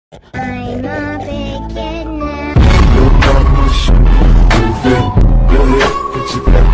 I'm a big kid now. Move it, go ahead, put your back